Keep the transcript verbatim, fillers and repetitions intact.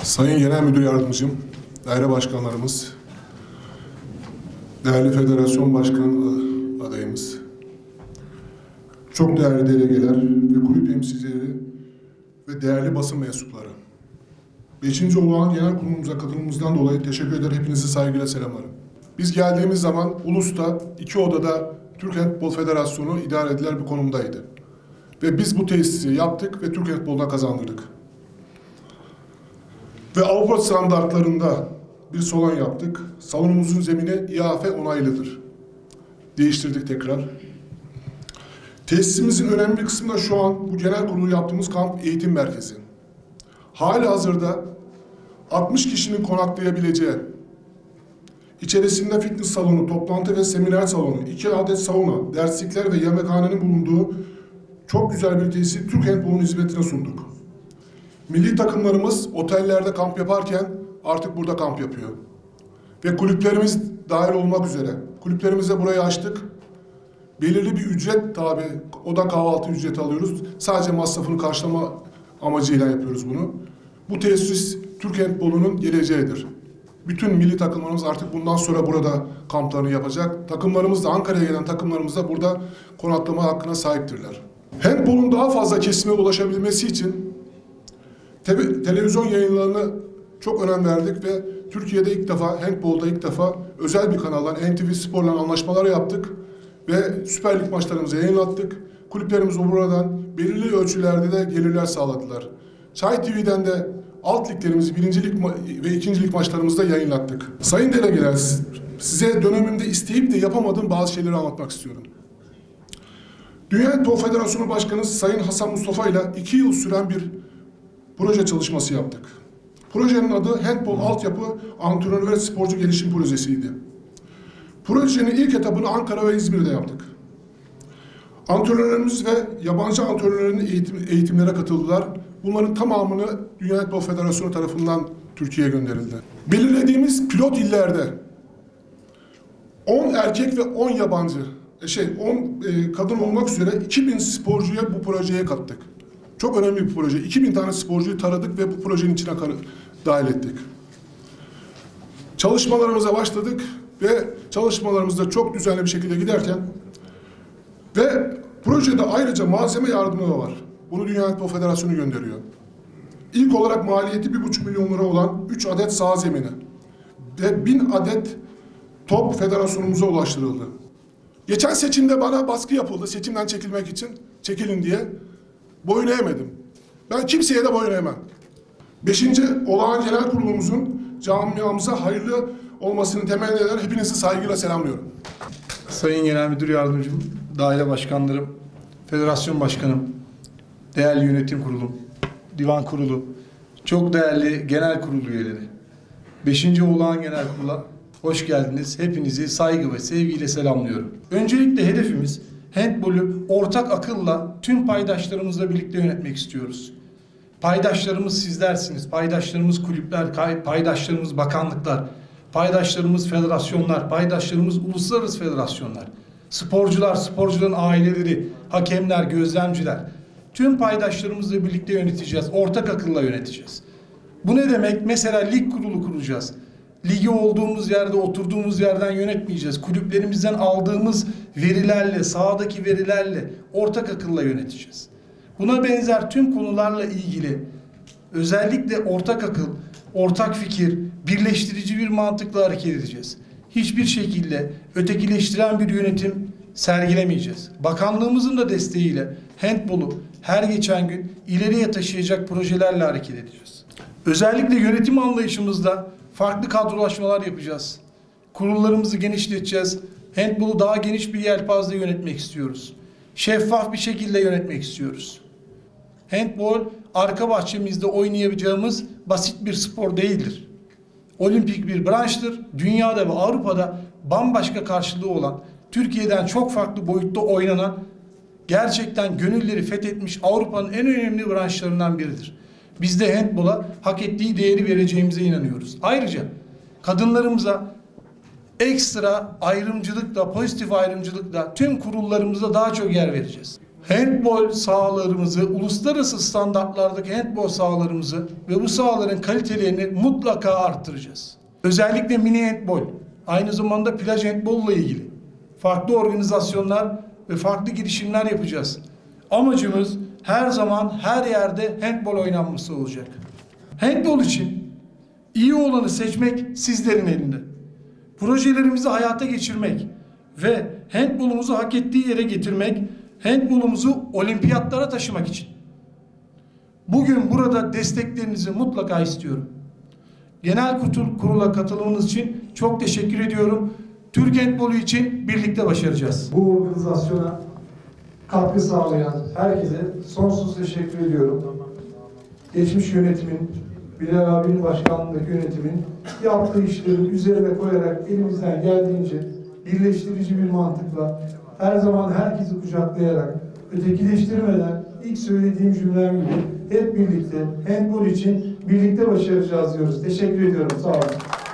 Sayın Genel Müdür Yardımcım, daire başkanlarımız, değerli federasyon başkan adayımız, çok değerli delegeler ve kulüp temsilcileri ve değerli basın mensupları. Beşinci olağan genel kurulumuza katılımımızdan dolayı teşekkür eder. Hepinizi saygıyla selamlarım. Biz geldiğimiz zaman Ulus'ta iki odada Türk Handbol Federasyonu idare edilen bir konumdaydı. Ve biz bu tesisi yaptık ve Türk Handbol'da kazandırdık. Ve Avrupa standartlarında bir salon yaptık. Salonumuzun zemini İ A F onaylıdır. Değiştirdik tekrar. Tesisimizin önemli bir kısmı da şu an bu genel kurulu yaptığımız kamp eğitim merkezi. Halihazırda altmış kişinin konaklayabileceği, içerisinde fitness salonu, toplantı ve seminer salonu, iki adet sauna, derslikler ve yemekhanenin bulunduğu çok güzel bir tesisi Türk Handbol'un hizmetine sunduk. Milli takımlarımız otellerde kamp yaparken artık burada kamp yapıyor. Ve kulüplerimiz dahil olmak üzere. Kulüplerimize burayı açtık. Belirli bir ücret tabi, o da kahvaltı ücreti alıyoruz. Sadece masrafını karşılama amacıyla yapıyoruz bunu. Bu tesis Türk Handbol'unun geleceğidir. Bütün milli takımlarımız artık bundan sonra burada kamplarını yapacak. Takımlarımız da, Ankara'ya gelen takımlarımız da burada konaklama hakkına sahiptirler. Handbol'un daha fazla kesime ulaşabilmesi için te televizyon yayınlarına çok önem verdik ve Türkiye'de ilk defa, handbolda ilk defa özel bir kanaldan N T V Spor'la anlaşmalar yaptık ve Süper Lig maçlarımızı yayınlattık. Kulüplerimiz buradan belirli ölçülerde de gelirler sağladılar. Çay T V'den de alt liglerimizi birinci lig ve ikinci lig maçlarımızda yayınlattık. Sayın delegeler, size dönemimde isteyip de yapamadığım bazı şeyleri anlatmak istiyorum. Dünya Handbol Federasyonu Başkanı Sayın Hasan Mustafa ile iki yıl süren bir proje çalışması yaptık. Projenin adı Handbol Altyapı Antrenör ve Sporcu Gelişim Projesi'ydi. Projenin ilk etapını Ankara ve İzmir'de yaptık. Antrenörlerimiz ve yabancı antrenörlerin eğitim, eğitimlere katıldılar. Bunların tamamını Dünya Handbol Federasyonu tarafından Türkiye'ye gönderildi. Belirlediğimiz pilot illerde on erkek ve on yabancı, şey on e, kadın olmak üzere iki bin sporcuya bu projeye kattık. Çok önemli bir proje. iki bin tane sporcuyu taradık ve bu projenin içine dahil ettik. Çalışmalarımıza başladık ve çalışmalarımızda çok düzenli bir şekilde giderken ve projede ayrıca malzeme yardımı da var. Bunu Dünya Handbol Federasyonu gönderiyor. İlk olarak maliyeti bir buçuk milyon lira olan üç adet saha zemini ve bin adet top federasyonumuza ulaştırıldı. Geçen seçimde bana baskı yapıldı seçimden çekilmek için, çekilin diye. Boyun eğmedim. Ben kimseye de boyun eğmem. Beşinci olağan genel kurulumuzun camiamıza hayırlı olmasını temenni eder. Hepinizi saygıyla selamlıyorum. Sayın Genel Müdür Yardımcım, daire başkanlarım, federasyon başkanım, değerli yönetim kurulum, divan kurulu, çok değerli genel kurulu üyeleri. Beşinci olağan genel kurula hoş geldiniz. Hepinizi saygı ve sevgiyle selamlıyorum. Öncelikle hedefimiz handbolü ortak akılla tüm paydaşlarımızla birlikte yönetmek istiyoruz. Paydaşlarımız sizlersiniz, paydaşlarımız kulüpler, paydaşlarımız bakanlıklar, paydaşlarımız federasyonlar, paydaşlarımız uluslararası federasyonlar, sporcular, sporcuların aileleri, hakemler, gözlemciler. Tüm paydaşlarımızla birlikte yöneteceğiz, ortak akılla yöneteceğiz. Bu ne demek? Mesela lig kurulu kuracağız. Ligi olduğumuz yerde, oturduğumuz yerden yönetmeyeceğiz. Kulüplerimizden aldığımız verilerle, sahadaki verilerle ortak akılla yöneteceğiz. Buna benzer tüm konularla ilgili özellikle ortak akıl, ortak fikir, birleştirici bir mantıkla hareket edeceğiz. Hiçbir şekilde ötekileştiren bir yönetim sergilemeyeceğiz. Bakanlığımızın da desteğiyle handbolu her geçen gün ileriye taşıyacak projelerle hareket edeceğiz. Özellikle yönetim anlayışımızda farklı kadrolaşmalar yapacağız. Kurullarımızı genişleteceğiz. Handbolu daha geniş bir yelpazede yönetmek istiyoruz. Şeffaf bir şekilde yönetmek istiyoruz. Handbol arka bahçemizde oynayabileceğimiz basit bir spor değildir. Olimpik bir branştır. Dünyada ve Avrupa'da bambaşka karşılığı olan, Türkiye'den çok farklı boyutta oynanan, gerçekten gönülleri fethetmiş Avrupa'nın en önemli branşlarından biridir. Biz de handbola hak ettiği değeri vereceğimize inanıyoruz. Ayrıca kadınlarımıza ekstra ayrımcılıkla, pozitif ayrımcılıkla tüm kurullarımızda daha çok yer vereceğiz. handbol sahalarımızı, uluslararası standartlardaki handbol sahalarımızı ve bu sahaların kalitelerini mutlaka arttıracağız. Özellikle mini handbol, aynı zamanda plaj handbolla ilgili farklı organizasyonlar ve farklı girişimler yapacağız. Amacımız her zaman her yerde handbol oynanması olacak. Handbol için iyi olanı seçmek sizlerin elinde. Projelerimizi hayata geçirmek ve handbolumuzu hak ettiği yere getirmek, handbolumuzu olimpiyatlara taşımak için. Bugün burada desteklerinizi mutlaka istiyorum. Genel kurula katılımınız için çok teşekkür ediyorum. Türk handbolu için birlikte başaracağız. Bu organizasyona katkı sağlayan herkese sonsuz teşekkür ediyorum. Geçmiş yönetimin, Bilal abinin başkanlığındaki yönetimin yaptığı işlerin üzerine koyarak elimizden geldiğince birleştirici bir mantıkla her zaman herkesi kucaklayarak, ötekileştirmeden ilk söylediğim cümlem gibi hep birlikte handbol için birlikte başaracağız diyoruz. Teşekkür ediyorum. Sağ olun.